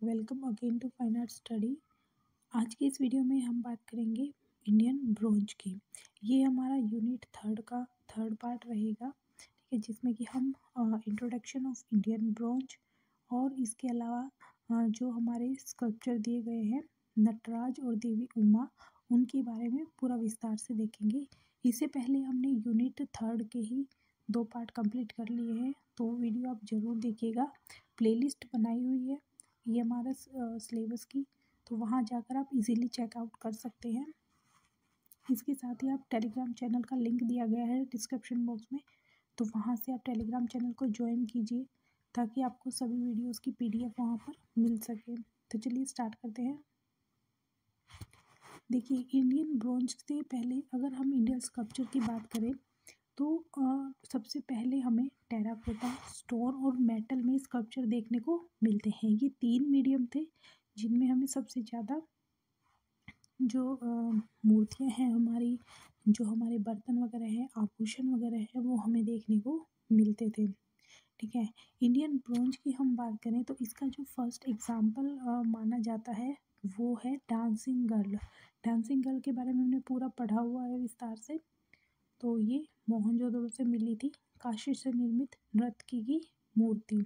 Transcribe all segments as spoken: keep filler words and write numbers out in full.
Welcome again to fine art study. आज की इस वीडियो में हम बात करेंगे इंडियन ब्रोंज की। ये हमारा यूनिट थर्ड का थर्ड पार्ट रहेगा, ठीक है, जिसमें कि हम इंट्रोडक्शन ऑफ इंडियन ब्रोंज और इसके अलावा अ, जो हमारे स्कल्पचर दिए गए हैं नटराज और देवी उमा, उनके बारे में पूरा विस्तार से देखेंगे। इससे पहले हमने यूनिट थर्ड के ही दो पार्ट कंप्लीट कर लिए हैं, तो वो वीडियो आप ज़रूर देखिएगा। प्लेलिस्ट बनाई हुई है ये हमारा सिलेबस की, तो वहाँ जाकर आप इजीली चेकआउट कर सकते हैं। इसके साथ ही आप टेलीग्राम चैनल का लिंक दिया गया है डिस्क्रिप्शन बॉक्स में, तो वहाँ से आप टेलीग्राम चैनल को ज्वाइन कीजिए ताकि आपको सभी वीडियोस की पीडीएफ वहाँ पर मिल सके। तो चलिए स्टार्ट करते हैं। देखिए, इंडियन ब्रोंज से पहले अगर हम इंडियन स्कल्पचर की बात करें तो आ, सबसे पहले हमें टेराकोटा, स्टोन और मेटल में स्कल्पचर देखने को मिलते हैं। ये तीन मीडियम थे जिनमें हमें सबसे ज़्यादा जो मूर्तियाँ हैं हमारी, जो हमारे बर्तन वगैरह हैं, आभूषण वगैरह हैं, वो हमें देखने को मिलते थे। ठीक है, इंडियन ब्रोंज की हम बात करें तो इसका जो फर्स्ट एग्जाम्पल माना जाता है वो है डांसिंग गर्ल। डांसिंग गर्ल के बारे में हमने पूरा पढ़ा हुआ है विस्तार से। तो ये मोहनजोदड़ो से मिली थी, काशी से निर्मित नर्तकी की मूर्ति।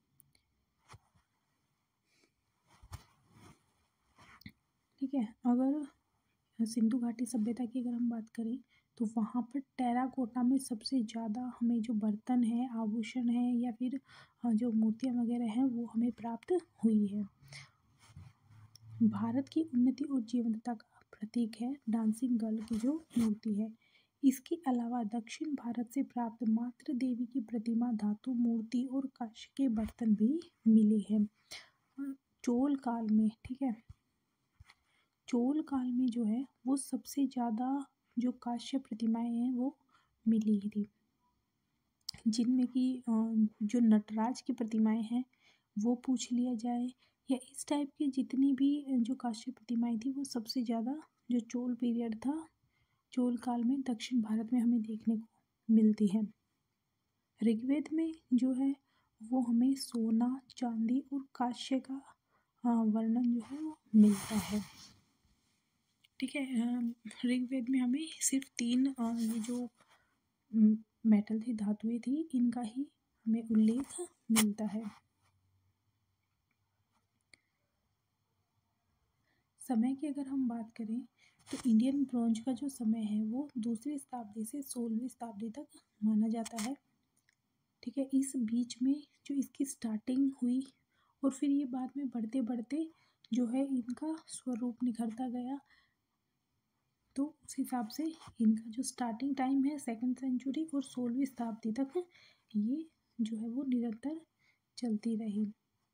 ठीक है, अगर सिंधु घाटी सभ्यता की अगर हम बात करें तो वहाँ पर टेराकोटा में सबसे ज़्यादा हमें जो बर्तन है, आभूषण है या फिर जो मूर्तियाँ वगैरह हैं वो हमें प्राप्त हुई है। भारत की उन्नति और जीवंतता का प्रतीक है डांसिंग गर्ल की जो मूर्ति है। इसके अलावा दक्षिण भारत से प्राप्त मातृ देवी की प्रतिमा, धातु मूर्ति और कांस्य के बर्तन भी मिले हैं चोल काल में। ठीक है, चोल काल में जो है वो सबसे ज़्यादा जो कांस्य प्रतिमाएं हैं वो मिली थी, जिनमें कि जो नटराज की प्रतिमाएं हैं वो पूछ लिया जाए या इस टाइप की जितनी भी जो कांस्य प्रतिमाएं थी वो सबसे ज़्यादा जो चोल पीरियड था, चोल काल में दक्षिण भारत में हमें देखने को मिलती है। ऋग्वेद में जो है वो हमें सोना, चांदी और कांस्य का वर्णन जो है वो मिलता है। ठीक है, ऋग्वेद में हमें सिर्फ तीन ये जो मेटल थी, धातुएं थी, इनका ही हमें उल्लेख मिलता है। समय की अगर हम बात करें तो इंडियन ब्रोंज का जो समय है वो दूसरी शताब्दी से सोलहवीं शताब्दी तक माना जाता है। ठीक है, इस बीच में जो इसकी स्टार्टिंग हुई और फिर ये बाद में बढ़ते बढ़ते जो है इनका स्वरूप निखरता गया, तो उस हिसाब से इनका जो स्टार्टिंग टाइम है सेकंड सेंचुरी और सोलहवीं शताब्दी तक ये जो है वो निरंतर चलती रही।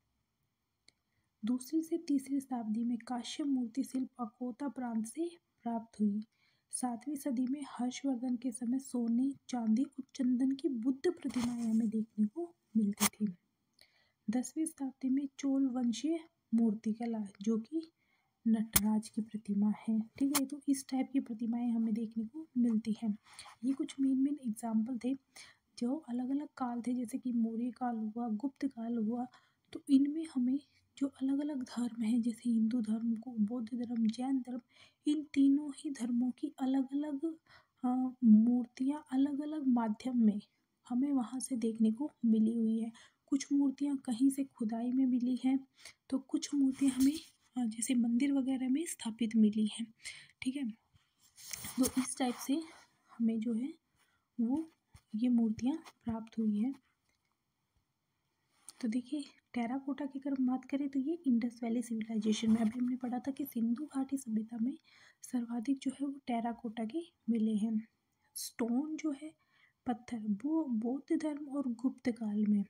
दूसरी से तीसरी शताब्दी में कांस्य मूर्ति शिल्प अकोता प्रांत से प्राप्त हुई। सातवीं सदी में हर्षवर्धन के समय सोने, चांदी और चंदन की बुद्ध प्रतिमाएं हमें देखने को मिलती थी। दसवीं शताब्दी में चोल वंशीय मूर्तिकला जो कि नटराज की प्रतिमा है। ठीक है, तो इस टाइप की प्रतिमाएं हमें देखने को मिलती हैं। ये कुछ मेन मेन एग्जाम्पल थे जो अलग अलग काल थे, जैसे कि मौर्य काल हुआ, गुप्त काल हुआ, तो इनमें हमें जो अलग अलग धर्म हैं, जैसे हिंदू धर्म को, बौद्ध धर्म, जैन धर्म, इन तीनों ही धर्मों की अलग अलग मूर्तियाँ अलग अलग माध्यम में हमें वहाँ से देखने को मिली हुई है। कुछ मूर्तियाँ कहीं से खुदाई में मिली हैं, तो कुछ मूर्तियाँ हमें जैसे मंदिर वगैरह में स्थापित मिली हैं। ठीक है, तो इस टाइप से हमें जो है वो ये मूर्तियाँ प्राप्त हुई हैं। तो देखिए, टेराकोटा की अगर बात करें तो ये इंडस वैली सिविलाइजेशन में अभी हमने पढ़ा था कि सिंधु घाटी सभ्यता में सर्वाधिक जो है वो टेराकोटा के मिले हैं। स्टोन जो है, पत्थर, वो बौद्ध धर्म और गुप्त काल में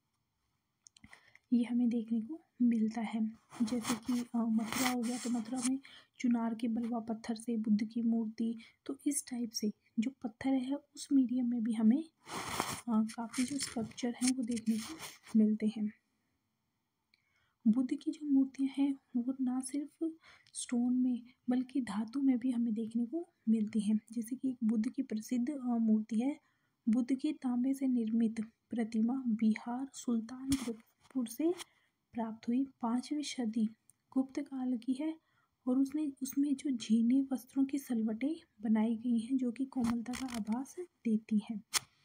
ये हमें देखने को मिलता है। जैसे कि मथुरा हो गया, तो मथुरा में चुनार के बलुआ पत्थर से बुद्ध की मूर्ति, तो इस टाइप से जो पत्थर है उस मीडियम में भी हमें काफ़ी जो स्कल्पचर हैं वो देखने को मिलते हैं। बुद्ध की जो मूर्तियाँ हैं वो ना सिर्फ स्टोन में बल्कि धातु में भी हमें देखने को मिलती हैं। जैसे कि एक बुद्ध की प्रसिद्ध मूर्ति है, बुद्ध की तांबे से निर्मित प्रतिमा बिहार सुल्तानपुर से प्राप्त हुई पाँचवीं सदी गुप्त काल की है और उसने उसमें जो झीने वस्त्रों की सलवटें बनाई गई हैं जो कि कोमलता का आभास देती हैं।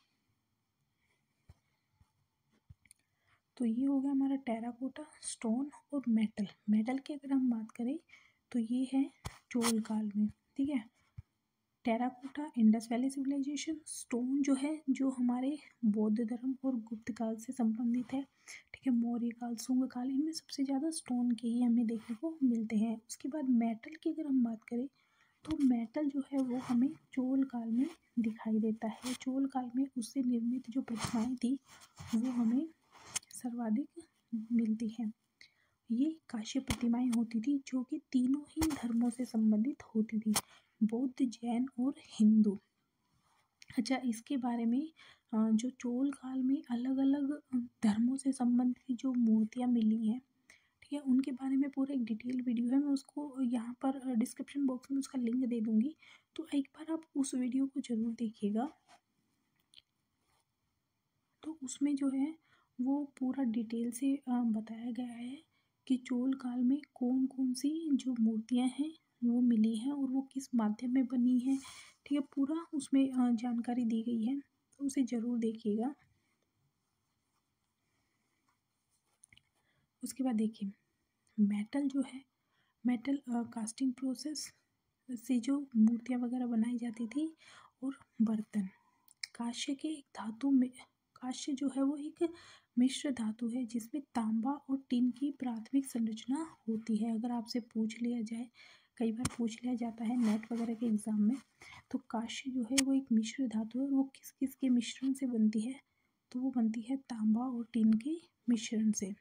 तो ये हो गया हमारा टेराकोटा, स्टोन और मेटल। मेटल की अगर हम बात करें तो ये है चोल काल में, ठीक है। Terracotta Indus valley civilisation, stone जो है जो हमारे बौद्ध धर्म और गुप्त काल से संबंधित है, ठीक है। मौर्य काल, शुंग काल, इनमें सबसे ज़्यादा स्टोन के ही हमें देखने को मिलते हैं। उसके बाद मेटल की अगर हम बात करें तो मेटल जो है वो हमें चोल काल में दिखाई देता है। चोल काल में उससे निर्मित जो प्रतिमाएं थी वो हमें सर्वाधिक मिलती हैं। ये काश्य प्रतिमाएं होती थी जो कि तीनों ही धर्मों से संबंधित होती थी, बौद्ध, जैन और हिंदू। अच्छा, इसके बारे में जो चोल काल में अलग अलग धर्मों से संबंधित जो मूर्तियां मिली हैं, ठीक है, उनके बारे में पूरा एक डिटेल वीडियो है। मैं उसको यहाँ पर डिस्क्रिप्शन बॉक्स में उसका लिंक दे दूँगी, तो एक बार आप उस वीडियो को ज़रूर देखिएगा। तो उसमें जो है वो पूरा डिटेल से बताया गया है कि चोल काल में कौन कौन सी जो मूर्तियां हैं वो मिली हैं और वो किस माध्यम में बनी है, ठीक है। पूरा उसमें जानकारी दी गई है, तो उसे ज़रूर देखिएगा। उसके बाद देखिए मेटल जो है, मेटल कास्टिंग प्रोसेस से जो मूर्तियाँ वगैरह बनाई जाती थी, और बर्तन कांस्य के एक धातु में, कांस्य जो है वो एक मिश्र धातु है जिसमें तांबा और टिन की प्राथमिक संरचना होती है। अगर आपसे पूछ लिया जाए, कई बार पूछ लिया जाता है नेट वगैरह के एग्जाम में, तो कांस्य जो है वो एक मिश्र धातु है और वो किस किस के मिश्रण से बनती है, तो वो बनती है तांबा और टिन के मिश्रण से।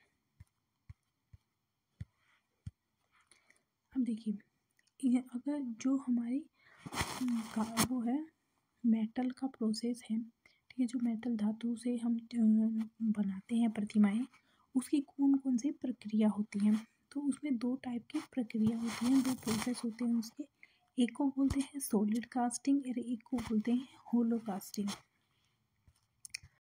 अब देखिए अगर जो हमारी वो है मेटल का प्रोसेस है, ठीक है, जो मेटल धातु से हम बनाते हैं प्रतिमाएं, उसकी कौन कौन सी प्रक्रिया होती हैं, तो उसमें दो टाइप की प्रक्रिया होती हैं, दो प्रोसेस होते हैं उसके। एक को बोलते हैं सॉलिड कास्टिंग और एक को बोलते हैं होलो कास्टिंग।